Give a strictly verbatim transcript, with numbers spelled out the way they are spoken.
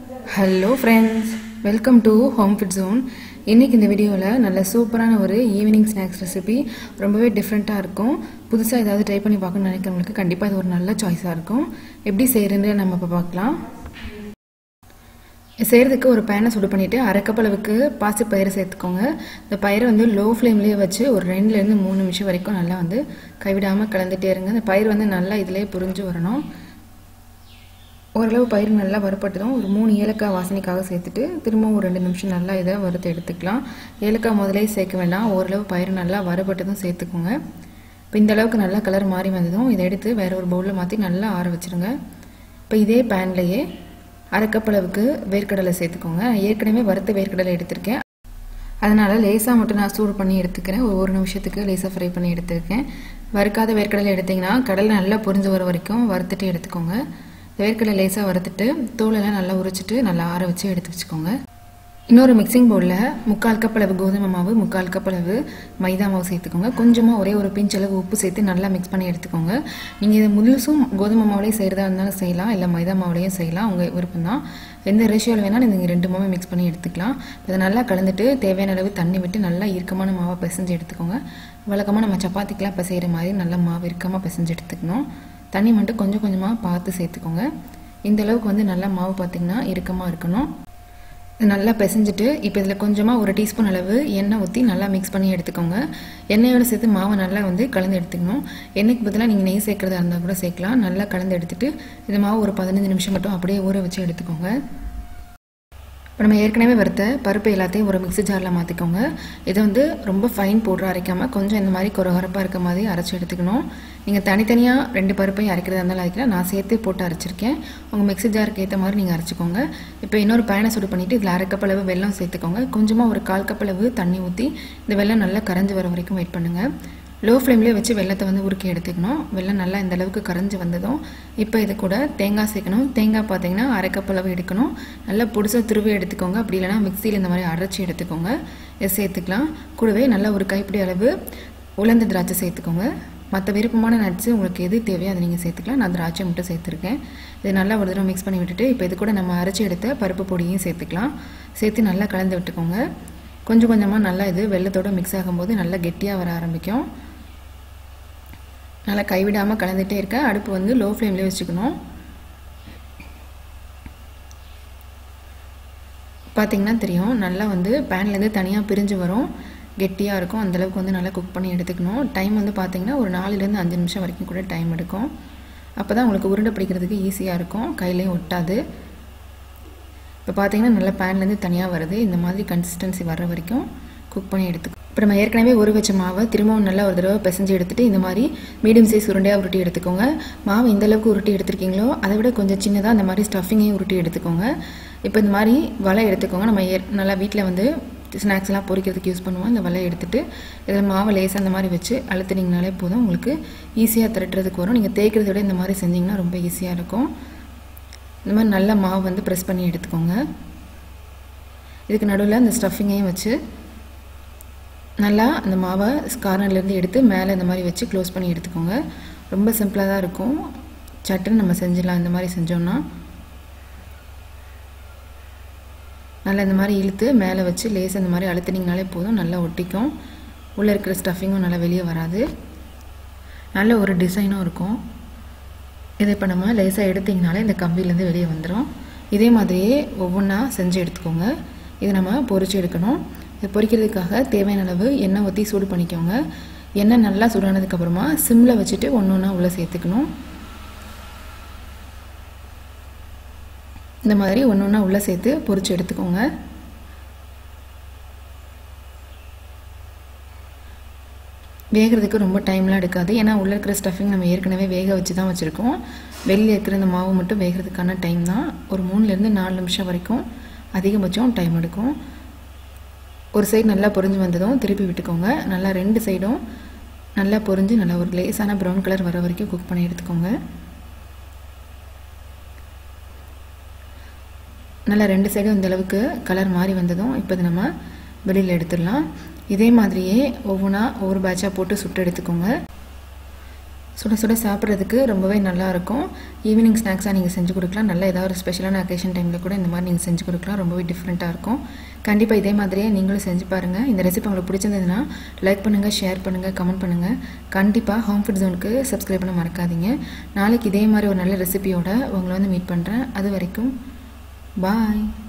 Hello friends, welcome to Home Fit Zone. இன்னைக்கு இந்த வீடியோல நல்ல சூப்பரான ஒரு ஈவினிங் ஸ்நாக்ஸ் ரெசிபி ரொம்பவே டிஃபரண்டா இருக்கும். புதுசா ஏதாவது ட்ரை பண்ணி பார்க்கணும்னு நினைக்கிறவங்களுக்கு கண்டிப்பா இது ஒரு நல்ல சாய்ஸா இருக்கும். எப்படி செய்யறதுன்னு நம்ம இப்ப பார்க்கலாம். செய்யறதுக்கு ஒரு பேனை சுடு பண்ணிட்டு அரை கப் அளவுக்கு பாசி பயிரை சேர்த்துக்கோங்க. இந்த பயிரை வந்து லோ ஃப்ளேம்லயே வச்சு ஒரு ரெண்டு ல இருந்து மூணு நிமிஷம் வரைக்கும் நல்லா வந்து கைவிடாம கலந்துட்டே இருங்க. இந்த பயிர் வந்து நல்லா இதிலே புரிஞ்சு வரணும். ஓரளவு பயிர் நல்லா வறுபட்டதும் ஒரு மூணு ஏலக்காய் வாசனைக்காக சேர்த்துட்டு திரும்பவும் ஒரு ரெண்டு நிமிஷம் நல்லா இதை வறுத்து எடுத்துக்கலாம். ஏலக்காய் முதலே சேர்க்க வேண்டாம், ஓரளவு பயிர் நல்லா வறுபட்டதும் சேர்த்துக்கோங்க. இப்போ இந்த அளவுக்கு நல்லா கலர் மாறி வந்ததும் இதை எடுத்து வேற ஒரு பவுலில் மாற்றி நல்லா ஆற வச்சுருங்க. இப்போ இதே பேன்லேயே அரை கப் அளவுக்கு வேர்க்கடலை சேர்த்துக்கோங்க. ஏற்கனவே வறுத்த வேர்க்கடலை எடுத்திருக்கேன், அதனால் லேசாக மட்டும் நான் சூடு பண்ணி எடுத்துக்கிறேன். ஒரு ஒரு நிமிஷத்துக்கு லேசாக ஃப்ரை பண்ணி எடுத்துருக்கேன். வறுக்காத வேர்க்கடலை எடுத்திங்கன்னா கடலை நல்லா பொரிஞ்சு வர வரைக்கும் வறுத்துட்டு எடுத்துக்கோங்க. வேர்க்கடலை லேசாக வறுத்துட்டு தோலெல்லாம் நல்லா உரிச்சிட்டு நல்லா ஆற வச்சு எடுத்து வச்சுக்கோங்க. இன்னொரு மிக்சிங் பவுலில் முக்கால் கப் அளவு கோதுமை மாவு, முக்கால் கப் அளவு மைதா மாவு சேர்த்துக்கோங்க. கொஞ்சமாக ஒரே ஒரு பிஞ்ச் அளவு உப்பு சேர்த்து நல்லா மிக்ஸ் பண்ணி எடுத்துக்கோங்க. நீங்கள் இதை முழுசும் கோதுமை மாவுலேயும் செய்கிறதா இருந்தாலும் செய்யலாம், இல்லை மைதா மாவுலேயும் செய்யலாம், உங்கள் விருப்பம் தான். எந்த ரேஷியோவில் வேணாலும் நீங்கள் ரெண்டு மாவை மிக்ஸ் பண்ணி எடுத்துக்கலாம். இதை நல்லா கலந்துட்டு தேவையான அளவு தண்ணி விட்டு நல்லா இறுக்கமான மாவை பிசைஞ்சு எடுத்துக்கோங்க. வழக்கமாக நம்ம சப்பாத்திக்கெலாம் இப்போ செய்கிற மாதிரி நல்லா மாவு இறுக்கமாக பிசைஞ்சு எடுத்துக்கணும். தண்ணி மட்டும் கொஞ்சம் கொஞ்சமாக பார்த்து சேர்த்துக்கோங்க. இந்த அளவுக்கு வந்து நல்லா மாவு பார்த்திங்கன்னா இறுக்கமாக இருக்கணும். நல்லா பிசைஞ்சிட்டு இப்போ இதில் கொஞ்சமாக ஒரு டீஸ்பூன் அளவு எண்ணெய் ஊற்றி நல்லா மிக்ஸ் பண்ணி எடுத்துக்கோங்க. எண்ணெயோடு சேர்த்து மாவை நல்லா வந்து கலந்து எடுத்துக்கணும். எண்ணெய்க்கு பதிலாக நீங்கள் நெய் சேர்க்குறதா இருந்தால் கூட சேர்க்கலாம். நல்லா கலந்து எடுத்துகிட்டு இந்த மாவு ஒரு பதினஞ்சு நிமிஷம் மட்டும் அப்படியே ஊற வச்சு எடுத்துக்கோங்க. இப்போ நம்ம ஏற்கனவே வறுத்த பருப்பு எல்லாத்தையும் ஒரு மிக்ஸி ஜாரில் மாற்றிக்கோங்க. இதை வந்து ரொம்ப ஃபைன் பவுடர் அரைக்காமல் கொஞ்சம் இந்த மாதிரி கொரகொரப்பாக இருக்க மாதிரி அரைச்சி எடுத்துக்கணும். நீங்கள் தனித்தனியாக ரெண்டு பருப்பையும் அரைக்கிறதா இருந்தாலும் அரைக்கலாம், நான் சேர்த்து போட்டு அரைச்சிருக்கேன். உங்கள் மிக்ஸி ஜாருக்கு ஏற்ற மாதிரி நீங்கள் அரைச்சிக்கோங்க. இப்போ இன்னொரு பேனை சுடு பண்ணிவிட்டு இதில் அரை கப் அளவு வெல்லம் சேர்த்துக்கோங்க. கொஞ்சமாக ஒரு கால் கப் அளவு தண்ணி ஊற்றி இந்த வெல்லம் நல்லா கரைஞ்சி வர வரைக்கும் வெயிட் பண்ணுங்கள். லோ ஃப்ளேம்லேயே வச்சு வெள்ளத்தை வந்து உருக்கி எடுத்துக்கணும். வெள்ளம் நல்லா இந்த அளவுக்கு கரைஞ்சி வந்ததும் இப்போ இது கூட தேங்காய் சேர்க்கணும். தேங்காய் பார்த்தீங்கன்னா அரை கப் அளவு எடுக்கணும். நல்லா பொடிசாக துருவி எடுத்துக்கோங்க, அப்படி இல்லைனா மிக்சியில் இந்த மாதிரி அரைச்சி எடுத்துக்கோங்க. இதை சேர்த்துக்கலாம். கூடவே நல்லா ஒரு கைப்பிடி அளவு உலர்ந்த திராட்சை சேர்த்துக்கோங்க. மற்ற விருப்பமான நட்ஸு உங்களுக்கு எது தேவையோ அதை நீங்கள் சேர்த்துக்கலாம். நான் திராட்சை மட்டும் சேர்த்துருக்கேன். இது நல்லா ஒரு தடவை மிக்ஸ் பண்ணி விட்டுட்டு இப்போ இது கூட நம்ம அரைச்சி எடுத்த பருப்பு பொடியும் சேர்த்துக்கலாம். சேர்த்து நல்லா கலந்து விட்டுக்கோங்க. கொஞ்சம் கொஞ்சமாக நல்லா இது வெள்ளத்தோடு மிக்ஸ் ஆகும்போது நல்லா கெட்டியாக வர ஆரம்பிக்கும். நல்லா கைவிடாமல் கலந்துகிட்டே இருக்க. அடுப்பு வந்து லோ ஃப்ளேம்லேயே வச்சுக்கணும். பார்த்திங்கன்னா தெரியும், நல்லா வந்து பேன்லேருந்து தனியாக பிரிஞ்சு வரும், கெட்டியாக இருக்கும். அந்தளவுக்கு வந்து நல்லா குக் பண்ணி எடுத்துக்கணும். டைம் வந்து பார்த்திங்கன்னா ஒரு நாலுலேருந்து அஞ்சு நிமிஷம் வரைக்கும் கூட டைம் எடுக்கும். அப்போ தான் உங்களுக்கு உருண்டை பிடிக்கிறதுக்கு ஈஸியாக இருக்கும், கையிலையும் ஒட்டாது. இப்போ பார்த்திங்கன்னா நல்லா பேன்லேருந்து தனியாக வருது. இந்த மாதிரி கன்சிஸ்டன்சி வர்ற வரைக்கும் குக் பண்ணி எடுத்துக்கணும். இப்போ நம்ம ஏற்கனவே ஒரு வச்ச மாவை திரும்பவும் நல்லா ஒரு தடவை பிசைஞ்சு எடுத்துகிட்டு இந்த மாதிரி மீடியம் சைஸ் உருண்டையாக உருட்டி எடுத்துக்கோங்க. மாவு இந்த அளவுக்கு உருட்டி எடுத்துருக்கீங்களோ அதை விட கொஞ்சம் சின்னதாக இந்த மாதிரி ஸ்டஃபிங்கையும் உருட்டி எடுத்துக்கோங்க. இப்போ இந்த மாதிரி வலை எடுத்துக்கோங்க. நம்ம ஏ நல்லா வீட்டில் வந்து ஸ்நாக்ஸ்லாம் பொரிக்கிறதுக்கு யூஸ் பண்ணுவோம். இந்த வலையை எடுத்துகிட்டு இதில் மாவை லேசாக அந்த மாதிரி வச்சு அழுத்துனீங்கனாலே போதும், உங்களுக்கு ஈஸியாக திரட்டுறதுக்கு வரும். நீங்கள் தேய்க்கிறத விட இந்த மாதிரி செஞ்சிங்கன்னா ரொம்ப ஈஸியாக இருக்கும். இந்த மாதிரி நல்லா மாவு வந்து ப்ரெஸ் பண்ணி எடுத்துக்கோங்க. இதுக்கு நடுவில் இந்த ஸ்டஃபிங்கையும் வச்சு நல்லா அந்த மாவை கார்னர்லேருந்து எடுத்து மேலே இந்த மாதிரி வச்சு க்ளோஸ் பண்ணி எடுத்துக்கோங்க. ரொம்ப சிம்பிளாக தான் இருக்கும், சட்டுன்னு நம்ம செஞ்சிடலாம். இந்த மாதிரி செஞ்சோம்னா நல்லா இந்த மாதிரி இழுத்து மேலே வச்சு லேசாக இந்த மாதிரி அழுத்தினீங்கனாலே போதும், நல்லா ஒட்டிக்கும். உள்ளே இருக்கிற ஸ்டஃபிங்கும் நல்லா வெளியே வராது, நல்ல ஒரு டிசைனும் இருக்கும். இதை இப்போ நம்ம லேசாக எடுத்திங்கனாலே இந்த கம்பிலேருந்து வெளியே வந்துடும். இதே மாதிரியே ஒவ்வொன்றா செஞ்சு எடுத்துக்கோங்க. இதை நம்ம பொரிச்சு எடுக்கணும். இதை பொரிக்கிறதுக்காக தேவையான அளவு எண்ணெய் ஊற்றி சூடு பண்ணிக்கோங்க. எண்ணெய் நல்லா சூடானதுக்கப்புறமா சிம்மில் வச்சுட்டு ஒன்று ஒன்றா உள்ளே சேர்த்துக்கணும். இந்த மாதிரி ஒன்று ஒன்றா உள்ளே சேர்த்து பொரிச்சு எடுத்துக்கோங்க. வேகிறதுக்கு ரொம்ப டைம்லாம் எடுக்காது, ஏன்னா உள்ளே இருக்கிற ஸ்டஃபிங் நம்ம ஏற்கனவே வேக வச்சு தான் வச்சுருக்கோம். வெளியே இருக்கிற இந்த மாவு மட்டும் வேகிறதுக்கான டைம் தான். ஒரு மூணுலேருந்து நாலு நிமிஷம் வரைக்கும் அதிகபட்சம் டைம் எடுக்கும். ஒரு சைடு நல்லா பொரிஞ்சு வந்ததும் திருப்பி விட்டுக்கோங்க. நல்லா ரெண்டு சைடும் நல்லா பொரிஞ்சு நல்லா ஒரு லேசான ப்ரௌன் கலர் வர வரைக்கும் குக் பண்ணி எடுத்துக்கோங்க. நல்லா ரெண்டு சைடும் இந்த அளவுக்கு கலர் மாறி வந்ததும் இப்போ இது நம்ம வெளியில் எடுத்துடலாம். இதே மாதிரியே ஒவ்வொன்றா ஒவ்வொரு பேட்சாக போட்டு சுட்டு எடுத்துக்கோங்க. சுட சுட சாப்பிட்றதுக்கு ரொம்பவே நல்லாயிருக்கும். ஈவினிங் ஸ்நாக்ஸாக நீங்கள் செஞ்சு கொடுக்கலாம். நல்ல ஏதாவது ஒரு ஸ்பெஷலான அக்கேஷன் டைமில் கூட இந்த மாதிரி நீங்கள் செஞ்சு கொடுக்கலாம். ரொம்பவே டிஃப்ரெண்ட்டாக இருக்கும். கண்டிப்பாக இதே மாதிரியே நீங்களும் செஞ்சு பாருங்கள். இந்த ரெசிபி உங்களுக்கு பிடிச்சிருந்ததுன்னா லைக் பண்ணுங்கள், ஷேர் பண்ணுங்கள், கமெண்ட் பண்ணுங்கள். கண்டிப்பாக ஹோம் ஃபுட் ஜோனுக்கு சப்ஸ்கிரைப் பண்ண மறக்காதீங்க. நாளைக்கு இதே மாதிரி ஒரு நல்ல ரெசிபியோட உங்களை வந்து மீட் பண்ணுறேன். அது வரைக்கும் பாய்.